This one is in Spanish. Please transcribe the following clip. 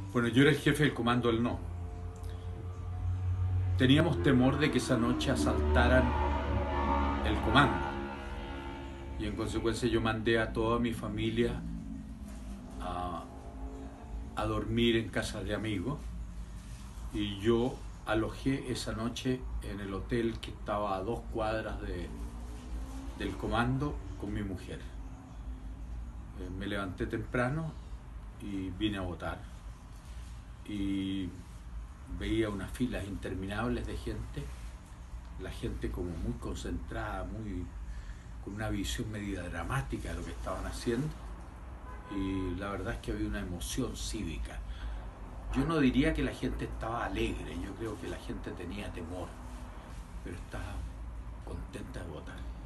Bueno, yo era el jefe del comando del No. Teníamos temor de que esa noche asaltaran el comando. Y en consecuencia yo mandé a toda mi familia a, a dormir en casa de amigos. Y yo alojé esa noche en el hotel que estaba a 2 cuadras del comando con mi mujer. Me levanté temprano y vine a votar. Y veía unas filas interminables de gente, la gente como muy concentrada, con una visión media dramática de lo que estaban haciendo, y la verdad es que había una emoción cívica. Yo no diría que la gente estaba alegre, yo creo que la gente tenía temor, pero estaba contenta de votar.